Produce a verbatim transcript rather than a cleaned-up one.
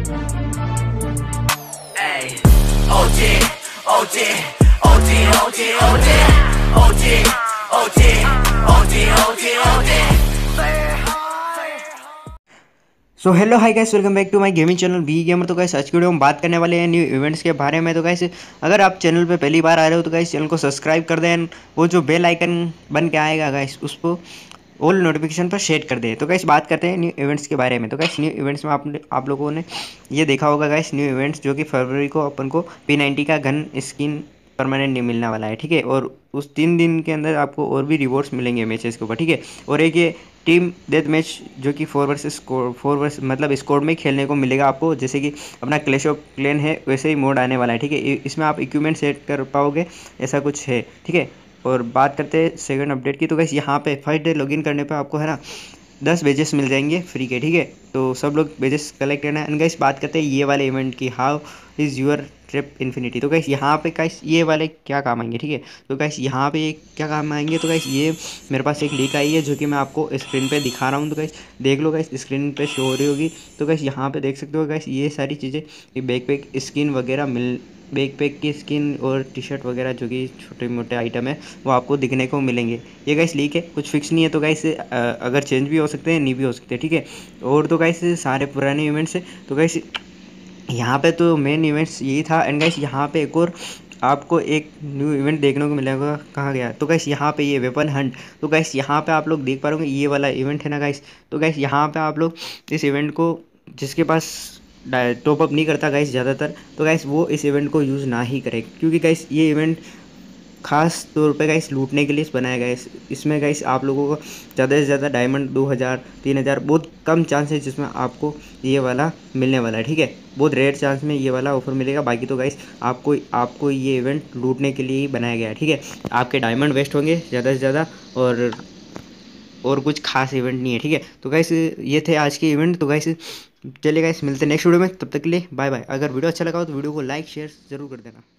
Ay, O G, O G, O G, O G, O G, O G, O G, O G, O G, O G. So hello hi guys, welcome back to my gaming channel V gamer. तो guys आज की video में बात करने वाले हैं new events के बारे में। तो गाइस अगर आप चैनल पे पहली बार आ रहे हो तो गाइस चैनल को सब्सक्राइब कर दें, वो जो बेल आइकन बन के आएगा गाइस उसको ऑल नोटिफिकेशन पर सेट कर दें। तो गाइस बात करते हैं न्यू इवेंट्स के बारे में। तो गाइस न्यू इवेंट्स में आप आप लोगों ने ये देखा होगा गाइस, न्यू इवेंट्स जो कि फरवरी को अपन को पी नाइन्टी का गन स्किन परमानेंट नहीं मिलने वाला है, ठीक है। और उस तीन दिन के अंदर आपको और भी रिवॉर्ड्स मिलेंगे मैचेस के ऊपर, ठीक है। और एक ये टीम डेथ मैच जो कि फोर वर्सेस फोर वर्स मतलब स्कोर में खेलने को मिलेगा आपको, जैसे कि अपना क्लैश ऑफ क्लैन है वैसे ही मोड आने वाला है, ठीक है। इसमें आप इक्विपमेंट सेट कर पाओगे, ऐसा कुछ है, ठीक है। और बात करते हैं सेकंड अपडेट की। तो गाइस यहाँ पे फर्स्ट डे लॉगिन करने पे आपको है ना दस बेजेस मिल जाएंगे फ्री के, ठीक है। तो सब लोग बेजेस कलेक्ट करना है। एंड गाइस बात करते हैं ये वाले इवेंट की, how is your trip infinity. तो गाइस यहाँ पे गाइस ये वाले क्या काम आएंगे, ठीक है। तो गाइस यहाँ पे क्या काम आएंगे, तो गाइस ये मेरे पास एक लीक आई है जो कि मैं आपको स्क्रीन पे दिखा रहा हूँ। तो गाइस देख लो गाइस, स्क्रीन पे शो हो रही होगी। तो गाइस यहाँ पे देख सकते हो गाइस, ये सारी चीज़ें, ये बैकपैक स्किन वगैरह मिल बैकपैक की स्किन और टी शर्ट वगैरह जो कि छोटे मोटे आइटम है वो आपको दिखने को मिलेंगे। ये गाइस लीक है, कुछ फिक्स नहीं है। तो गाइस अगर चेंज भी हो सकते हैं, नहीं भी हो सकते, ठीक है। और तो गाइस सारे पुराने इवेंट्स है। तो गाइस यहाँ पे तो मेन इवेंट्स यही था। एंड गाइस यहाँ पे एक और आपको एक न्यू इवेंट देखने को मिलेगा, कहाँ गया। तो गाइस यहाँ पे ये वेपन हंट। तो गाइस यहाँ पे आप लोग देख पा रहे ये वाला इवेंट है ना गाइस। तो गाइस यहाँ पे आप लोग इस इवेंट को, जिसके पास टॉप अप नहीं करता गाइस ज़्यादातर, तो गाइस वो इस इवेंट को यूज़ ना ही करे, क्योंकि गाइस ये इवेंट खास तौर पे गाइस लूटने के लिए बनाया गया है। इसमें गाइस आप लोगों को ज़्यादा से ज़्यादा डायमंड दो हज़ार तीन हज़ार बहुत कम चांस है जिसमें आपको ये वाला मिलने वाला है, ठीक है। बहुत रेयर चांस में ये वाला ऑफर मिलेगा। बाकी तो गाइस आपको आपको ये इवेंट लूटने के लिए ही बनाया गया है, ठीक है। आपके डायमंड वेस्ट होंगे ज़्यादा से ज़्यादा, और और कुछ खास इवेंट नहीं है, ठीक है। तो गाइस ये थे आज के इवेंट। तो गाइस चलिए गाइस मिलते हैं नेक्स्ट वीडियो में, तब तक के लिए बाय बाय। अगर वीडियो अच्छा लगा हो तो वीडियो को लाइक शेयर ज़रूर कर देना।